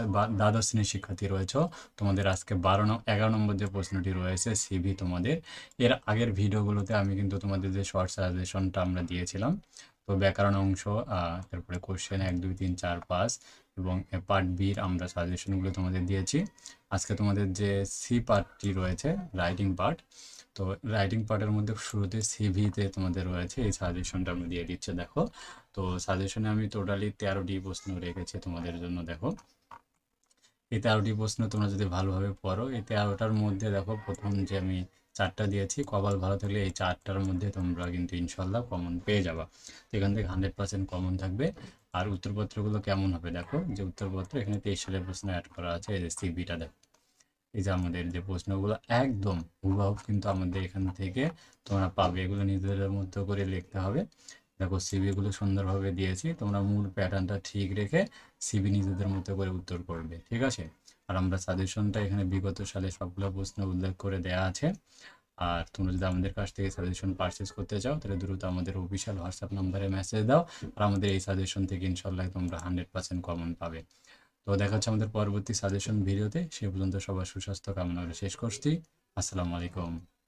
দ্বাদশ শ্রেণীর শিক্ষার্থী রয়েছে, তোমাদের আজকে 11 নম্বর যে প্রশ্নটি রয়েছে সিভি তোমাদের, এর আগের ভিডিওগুলোতে আমি কিন্তু তোমাদের যে শর্ট সাজেশনটা আমরা দিয়েছিলাম, তো ব্যাকরণ অংশ, তারপরে কোশ্চেন 1 2 3 4 5 এবং পার্ট বির আমরা সাজেশনগুলো তোমাদের দিয়েছি। আজকে তোমাদের যে সি পার্টটি রয়েছে, রাইটিং পার্ট, তো রাইটিং পার্টের মধ্যে শুরুতে সিভিতে তোমাদের রয়েছে এই সাজেশনটা আমি দিয়ে দিচ্ছে। দেখো, তো সাজেশনে আমি টোটালি 13টি প্রশ্ন রেখেছি তোমাদের জন্য। দেখো, এই 13টি প্রশ্ন তোমরা যদি ভালোভাবে পড়ো, এই 13টার মধ্যে দেখো প্রথম যে আমি 4টা দিয়েছি, কপাল ভালো থাকলে এই 4টার মধ্যে তোমরা কিন্তু ইনশাল্লাহ কমন পেয়ে যাবা। তো এখান থেকে 100% কমন থাকবে। আর উত্তরপত্রগুলো কেমন হবে দেখো, যে উত্তরপত্র এখানে 23 সালের প্রশ্ন অ্যাড করা আছে, এই যে সিবিটা দেখো, এই যে আমাদের যে প্রশ্নগুলো একদম হুবহু কিন্তু আমাদের এখান থেকে তোমরা পাবে। এগুলো নিজেদের মতো করে লিখতে হবে। দেখো, সিভিগুলো সুন্দরভাবে দিয়েছি, তোমরা মূল প্যাটার্নটা ঠিক রেখে সিভি নিজেদের মতো করে উত্তর করবে, ঠিক আছে? আর আমরা সাজেশনটা এখানে বিগত সালে সবগুলো প্রশ্ন উল্লেখ করে দেওয়া আছে। আর তোমরা যদি আমাদের কাছ থেকে সাজেশন পারচেস করতে চাও, তাহলে দ্রুত আমাদের অফিসিয়াল হোয়াটসঅ্যাপ নাম্বারে মেসেজ দাও। আর আমাদের এই সাজেশন থেকে ইনশাল্লাহ তোমরা 100% কমন পাবে। তো দেখা হচ্ছে আমাদের পরবর্তী সাজেশন ভিডিওতে। সে পর্যন্ত সবার সুস্বাস্থ্য কামনা করে শেষ করছি। আসসালামু আলাইকুম।